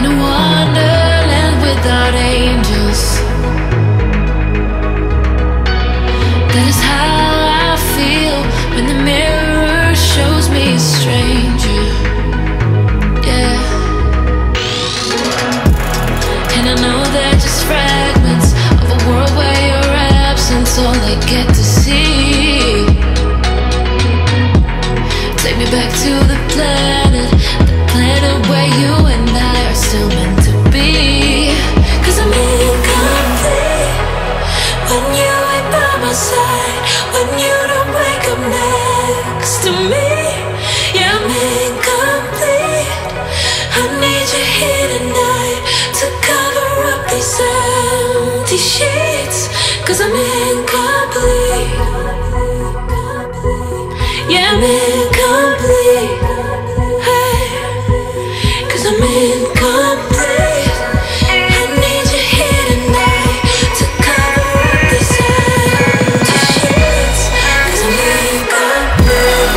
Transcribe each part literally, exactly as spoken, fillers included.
in a wonderland without angels. That is how I feel when the mirror shows me a stranger. Yeah. And I know they're just fragments of a world where your absence all I get to see. Take me back to the planet, the planet where you and I are still meant to be. Cause I'm incomplete when you ain't by my side, when you don't wake up next to me. Yeah, I'm incomplete. I need you here tonight to cover up these empty sheets. Cause I'm incomplete. Yeah, I'm incomplete. Hey, cause I'm incomplete. I need you here tonight to cover up these empty sheets. Cause I'm incomplete.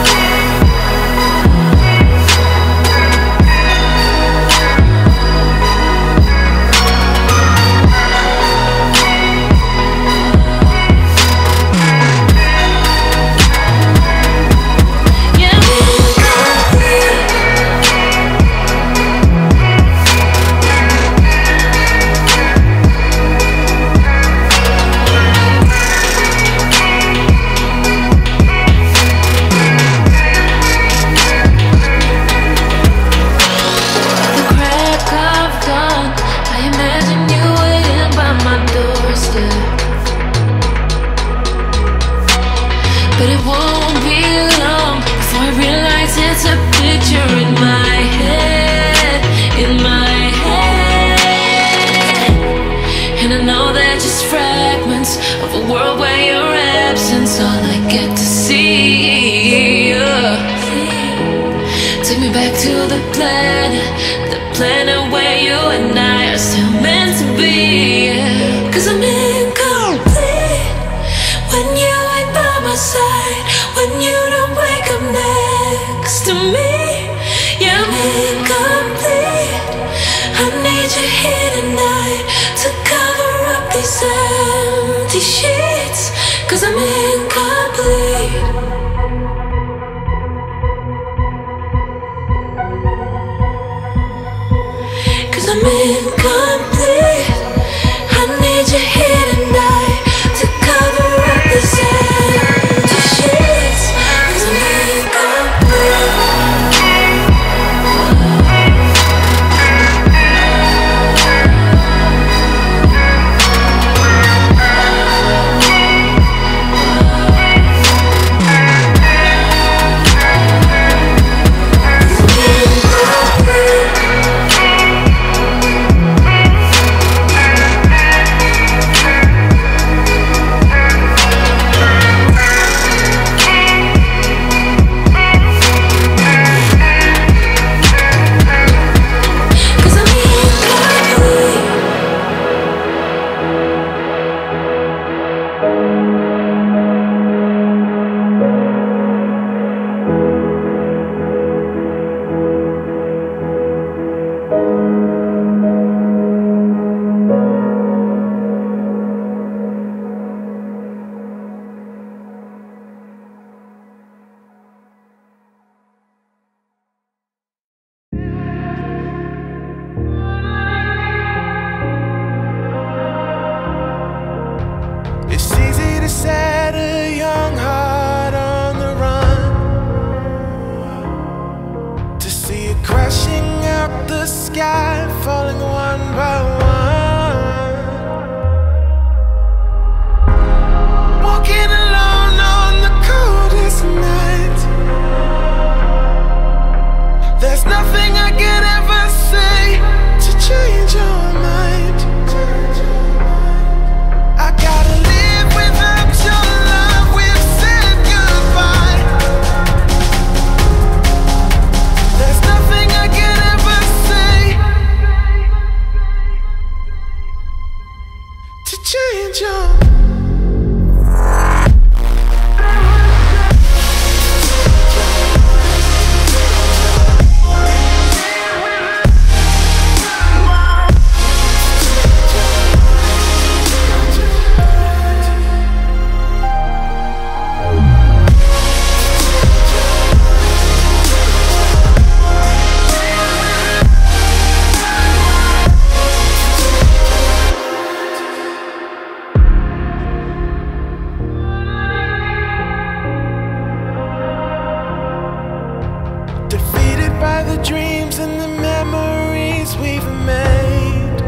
But it won't be long before I realize it's a picture in my head, in my head. And I know they're just fragments of a world where your absence all I get to see. Yeah. Take me back to the planet, the planet where you and I are still meant to be. Yeah. Cause I'm incomplete when you ain't by my side, when you don't wake up next to me. Yeah, I'm incomplete. I need you here tonight to cover up these empty sheets. Cause I'm incomplete. Cause I'm incomplete. I need you here tonight to cover up this empty sheets. Cause I'm incomplete. by the dreams and the memories we've made,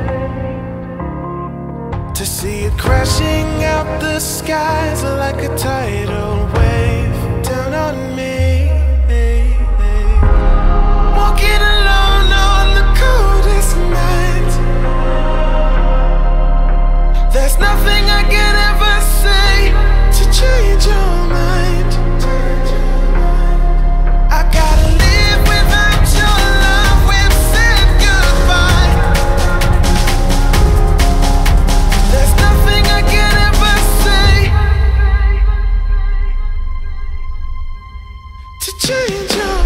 to see it crashing out the skies like a tidal wave down on me. Walking alone on the coldest night, there's nothing I can ever say to change your mind. I gotta live without your love, we've said goodbye. There's nothing I can ever say to change your mind.